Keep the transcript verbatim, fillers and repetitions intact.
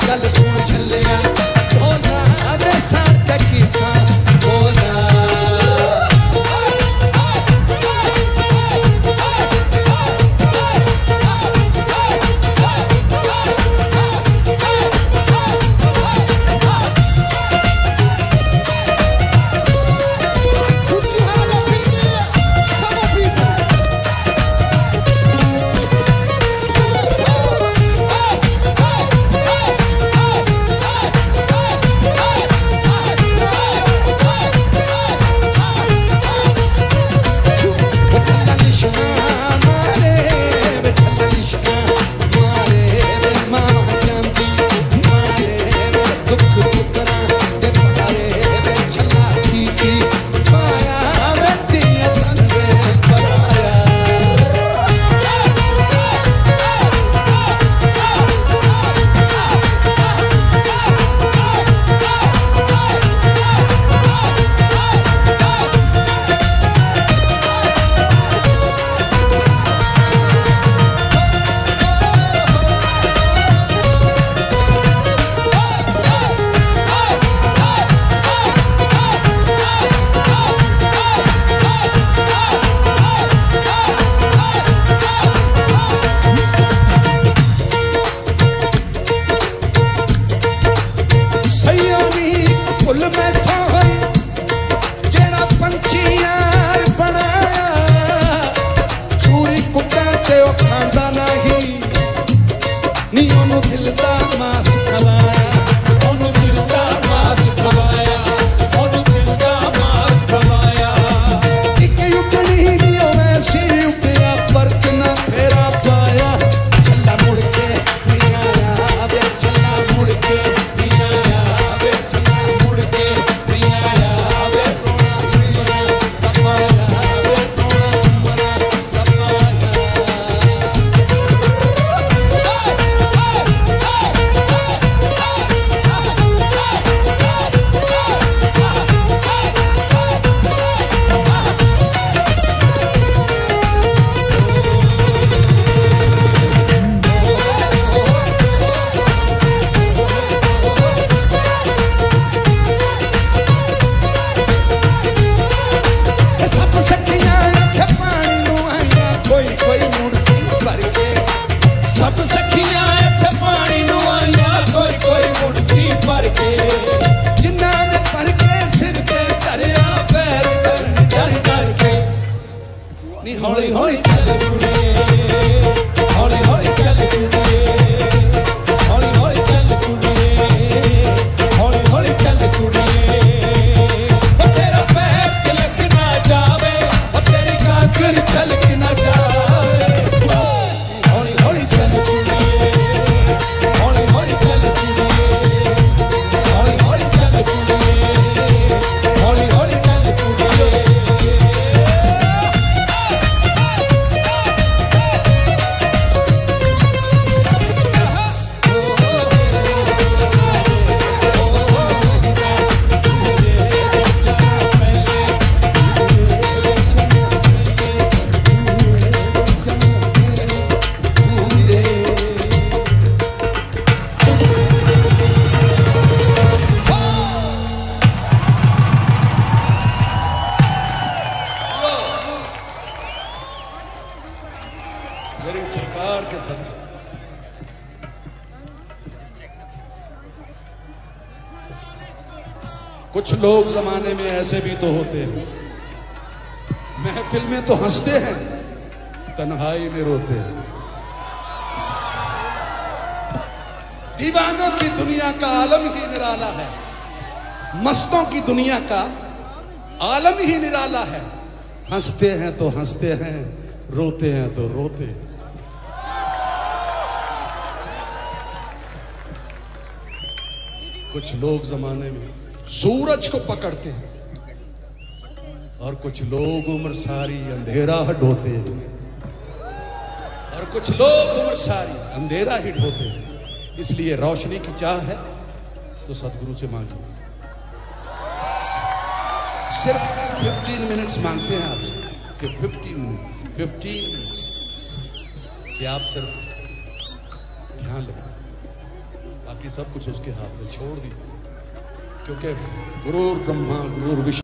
गल सुन चलिया भोला वे साथ की था भोला कुछ लोग जमाने में ऐसे भी तो होते हैं, महफिल में तो हंसते हैं, तन्हाई में रोते हैं। दीवानों की दुनिया का आलम ही निराला है, मस्तों की दुनिया का आलम ही निराला है। हंसते हैं तो हंसते हैं, रोते हैं तो रोते हैं। कुछ लोग जमाने में सूरज को पकड़ते हैं और कुछ लोग उम्र सारी अंधेरा ढोते हैं, और कुछ लोग उम्र सारी अंधेरा ही ढोते हैं। इसलिए रोशनी की चाह है तो सदगुरु से मांगिए। सिर्फ पंद्रह मिनट्स मांगते हैं आपसे कि पंद्रह मिनट्स पंद्रह मिनट्स कि आप सिर्फ ध्यान लगाएं। आप बाकी सब कुछ उसके हाथ में छोड़ दी, क्योंकि गुरुर ब्रह्मा गुरुर विष्णु।